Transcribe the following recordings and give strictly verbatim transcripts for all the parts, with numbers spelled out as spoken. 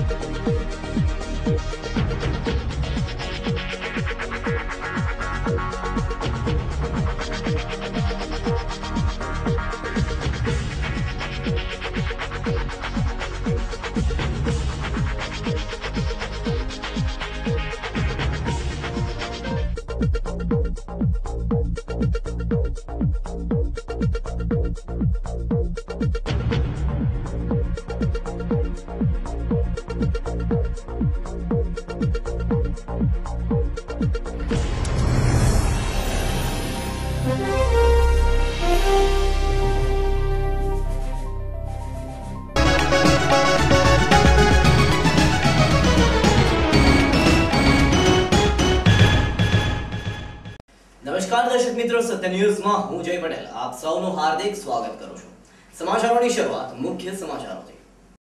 નમસ્કાર દર્શક મિત્રો, સત્ય ન્યૂઝમાં હું જય પટેલ આપ સૌનું હાર્દિક સ્વાગત કરું છું। સમાચારોની શરૂઆત મુખ્ય સમાચારોથી।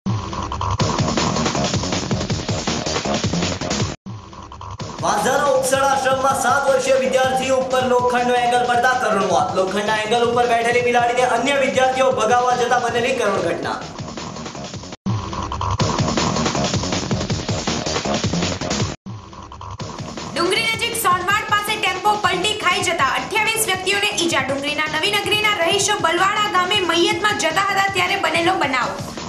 વાંઝાના ઉપસળ આશ્રમમાં સાત વર્ષીય વિદ્યાર્થીઓ ઉપર લોખંડનો એંગલ પડતા કરુણ મોત। લોખંડના એંગલ ઉપર બેઠેલી બિલાડીને અન્ય વિદ્યાર્થીઓ ભગાવવા જતા બનેલી કરુણ ઘટના। ડુંગરી નજીક સોનવાડ પાસે ટેમ્પો પલટી ખાઈ જતા અઠ્યાવીસ વ્યક્તિઓને ઈજા। ડુંગરીના નવીનગરીના રહીશો બલવાડા ગામે મૈયતમાં જતા હતા ત્યારે બનેલો બનાવ।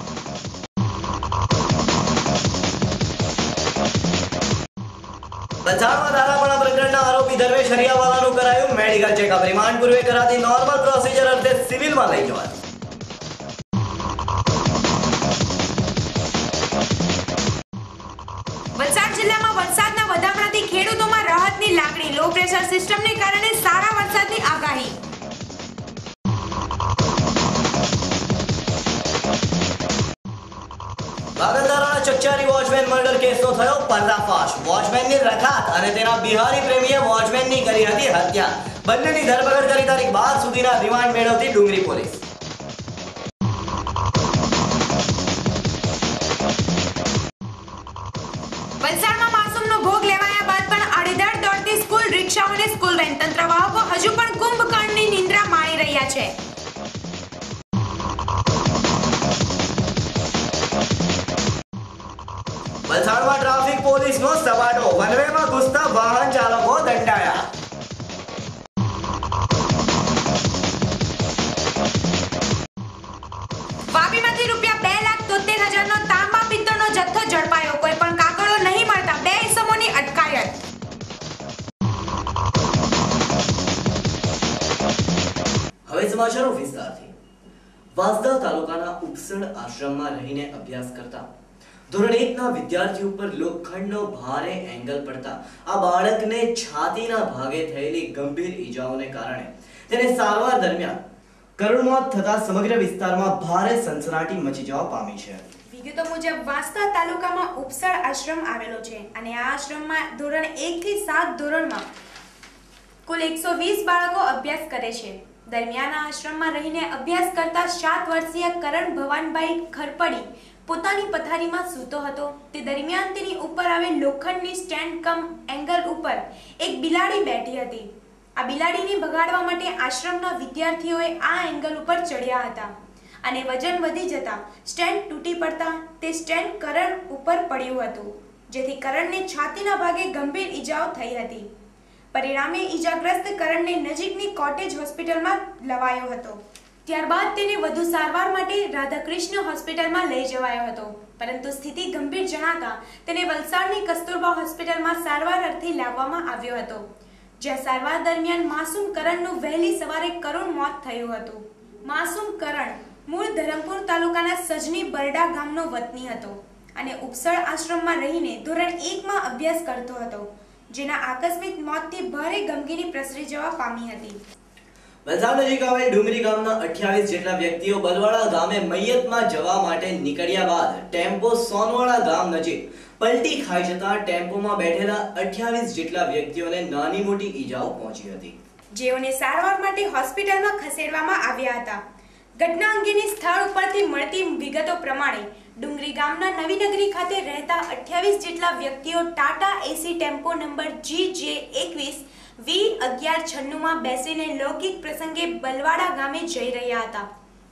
વલસાડમાં ધારાપણા પ્રકરણના આરોપી ધર્મેશ હરિયાવાલાનું કરાયું મેડિકલ ચેકઅપ। રિમાન્ડ પૂર્વે કરાતી નોર્મલ પ્રોસિજર અર્થે સિવિલમાં લઈ જવાયું। વલસાડ જિલ્લામાં વરસાદના વધામણાથી ખેડૂતોમાં રાહતની લાગણી। લો પ્રેશર સિસ્ટમને કારણે સારા વરસાદની આગાહી। બાગલદારાના ચકચારી વોચમેન મર્ડર કેસનો થયો પર્દાફાશ। વોચમેનની રખાત અને તેના બિહારી પ્રેમીએ વોચમેનની કરી હતી હત્યા। બંનેની ધરપકડ કરી તારીખ બાર સુધીના રિમાન્ડ મેળવતી ડુંગરી પોલીસ। વલસાડમાં માસૂમનો ભોગ લેવાયા બાદ પણ આડેધડ દોડતી સ્કૂલ રિક્ષાઓ અને સ્કૂલ વેન। તંત્ર વાહકો હજુ પણ કુંભકર્ણની નિંદ્રા માણી રહ્યા છે। વલસાડમાં ટ્રાફિક પોલીસનો સપાટો। વનવેમાં ઘૂસતા વાહન ચાલકો દંડાયા। વાપીમાંથી રૂપિયા બે લાખ તોતેર હજારનો તાંબા પિત્તળનો જથ્થો ઝડપાયો। કોઈ પણ કાગળો નહીં મળતા બે ઇસમોની અટકાયત। હવે સમાચારો વિસ્તારથી। વાંસદા તાલુકાના ઉપસળ આશ્રમમાં રહીને અભ્યાસ કરતા ધોરણ એક ના વિદ્યાર્થી ઉપર લોખંડનો ભારે એંગલ પડતા આ બાળકને છાતીના ભાગે થયેલી ગંભીર ઈજાઓને કારણે તેને સારવાર દરમિયાન કરુણ મોત થતા સમગ્ર વિસ્તારમાં ભારે સનસનાટી મચી જવા પામી છે। વિગતો મુજબ વાંસદા તાલુકામાં ઉપસળ આશ્રમ આવેલો છે અને આ આશ્રમમાં ધોરણ એક થી સાત ધોરણમાં કુલ એકસો વીસ બાળકો અભ્યાસ કરે છે। દરમિયાન આ આશ્રમમાં રહીને અભ્યાસ કરતા સાત વર્ષીય કરણ ભવાનભાઈ ખરપડી પોતાની પથારીમાં સૂતો હતો। તે દરમિયાન તેની ઉપર આવેલ લોખંડની સ્ટેન્ડ કમ એંગલ ઉપર એક બિલાડી બેઠી હતી। આ બિલાડીને ભગાડવા માટે આશ્રમના વિદ્યાર્થીઓએ આ એંગલ ઉપર ચડ્યા હતા અને વજન વધી જતા સ્ટેન્ડ તૂટી પડતા તે સ્ટેન્ડ કરણ ઉપર પડ્યું હતું, જેથી કરણને છાતીના ભાગે ગંભીર ઈજાઓ થઈ હતી। પરિણામે ઈજાગ્રસ્ત કરણને નજીકની કોટેજ હોસ્પિટલમાં લવાયો હતો। ત્યારબાદ તેને વધુ સારવાર માટે રાધાકૃષ્ણ હોસ્પિટલમાં લઈ જવાયો હતો, પરંતુ સ્થિતિ ગંભીર જણાતા તેને વલસાડની કસ્તુરબા હોસ્પિટલમાં સારવાર અર્થે લાવવામાં આવ્યો હતો, જ્યાં સારવાર દરમિયાન માસૂમ કરણનું વહેલી સવારે કરુણ મોત થયું હતું। માસૂમ કરણ મૂળ ધરમપુર તાલુકાના સજની બરડા ગામનો વતની હતો અને ઉપસળ આશ્રમમાં રહીને ધોરણ એક માં અભ્યાસ કરતો હતો, જેના આકસ્મિક મોતથી ભારે ગમગીની પ્રસરી જવા પામી હતી। વલસાડ નજીક આવેલ ડુંગરી ગામના અઠ્યાવીસ જેટલા વ્યક્તિઓ બલવાડા ગામે મૈયતમાં જવા માટે નીકળ્યા બાદ ટેમ્પો સોનવાડા ગામ નજીક પલટી ખાઈ જતા ટેમ્પોમાં બેઠેલા અઠ્યાવીસ જેટલા વ્યક્તિઓને નાની મોટી ઈજાઓ પહોંચી હતી, જેઓને સારવાર માટે હોસ્પિટલમાં ખસેડવામાં આવ્યા હતા। ઘટના અંગેની સ્થળ ઉપરથી મળતી વિગતો પ્રમાણે ડુંગરી ગામના નવીનગરી ખાતે રહેતા અઠ્યાવીસ જેટલા વ્યક્તિઓ Tata AC tempo number G J એકવીસ વી અગિયાર છન્નું માં બેસીને લૌકિક પ્રસંગે બલવાડા ગામે જઈ રહ્યા હતા।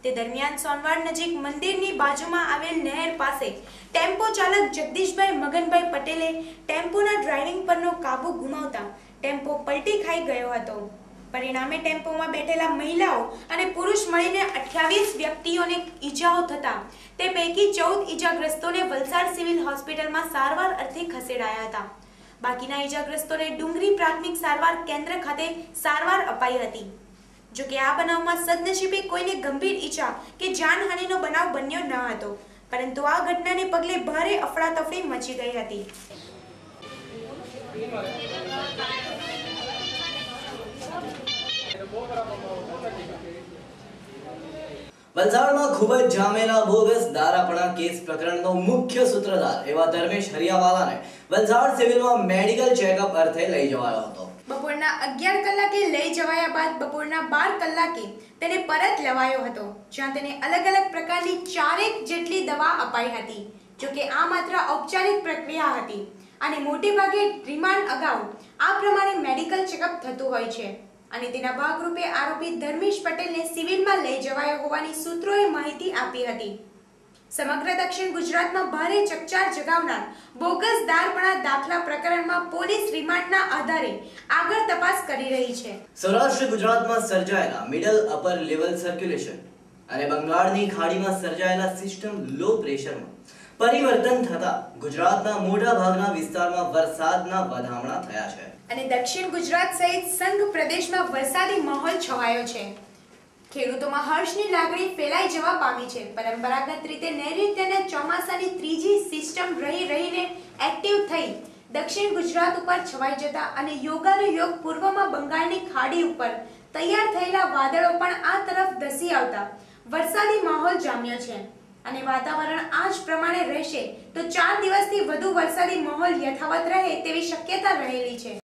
તે દરમિયાન સોનવાડ નજીક મંદિરની બાજુમાં આવેલ નહેર પાસે ટેમ્પો ચાલક જગદીશભાઈ મગનભાઈ પટેલે ટેમ્પોના ડ્રાઇવિંગ પરનો કાબુ ગુમાવતા ટેમ્પો પલટી ખાઈ ગયો હતો. પરિણામે ટેમ્પોમાં બેઠેલા મહિલાઓ અને પુરુષ મળીને અઠ્યાવીસ વ્યક્તિઓને ઈજાઓ થતા તે પૈકી ચૌદ ઈજાગ્રસ્તોને વલસાડ સિવિલ હોસ્પિટલમાં સારવાર અર્થે ખસેડાયા હતા. બાકીના ઈજાગ્રસ્તોને ડુંગરી પ્રાથમિક સારવાર કેન્દ્ર ખાતે સારવાર અપાઈ હતી. જો કે આ બનાવમાં સદનસીબે કોઈને ગંભીર ઈજા કે જાનહાનિનો બનાવ બન્યો ન હતો, પરંતુ આ ઘટનાને પગલે ભારે અફડાતફડી મચી ગઈ હતી. વલસાડમાં ખૂબ જ જામેલા બોગસ દારાપણા કેસ પ્રકરણનો મુખ્ય સૂત્રધાર એવા ધર્મેશ હરિયાવાલાને વલસાડ સિવિલમાં મેડિકલ ચેકઅપ અર્થે લઈ જવાયો હતો. બપોરના અગિયાર કલાકે લઈ જવાયા બાદ બપોરના બાર કલાકે તેને પરત લેવાયો હતો, જ્યાં તેને અલગ અલગ પ્રકારની ચારેક જેટલી દવા અપાઈ હતી. જો કે આ માત્ર ઔપચારિક પ્રક્રિયા હતી અને મોટે ભાગે રિમાન્ડ અગાઉ આ પ્રમાણે મેડિકલ ચેકઅપ થતું હોય છે અને તેના ભાગરૂપે આરોપી ધર્મેશ પટેલને સિવિલમાં લઈ જવાયો હોવાની સૂત્રોએ માહિતી આપી હતી. સમગ્ર દક્ષિણ ગુજરાતમાં ભારે ચકચાર જગાવનાર બોગસ દારૂપણા દાખલા પ્રકરણમાં પોલીસ રિમાન્ડના આધારે આગળ તપાસ કરી રહી છે. સૌરાષ્ટ્ર ગુજરાતમાં સર્જાયેલા મિડલ અપર લેવલ સર્ક્યુલેશન અને બંગાળની ખાડીમાં સર્જાયેલા સિસ્ટમ લો પ્રેશરમાં પરિવર્તન થતા ગુજરાતના મોટા ભાગના વિસ્તારમાં વરસાદના વધામણા થયા છે અને દક્ષિણ ગુજરાત સહિત સંઘ પ્રદેશમાં વરસાદી માહોલ છવાયો છે. ખેડૂતોમાં હર્ષની લાગણી ફેલાઈ જવા પામી છે. પરંપરાગત રીતે નૈઋત્યના ચોમાસાની ત્રીજી સિસ્ટમ રહી રહીને એક્ટિવ થઈ દક્ષિણ ગુજરાત ઉપર છવાઈ જતા અને યોગાનુયોગ પૂર્વમાં બંગાળની ખાડી ઉપર તૈયાર થયેલા વાદળો પણ આ તરફ ધસી આવતા વરસાદી માહોલ જામ્યો છે અને વાતાવરણ આ જ પ્રમાણે રહેશે તો ચાર દિવસથી વધુ વરસાદી માહોલ યથાવત રહે તેવી શક્યતા રહેલી છે.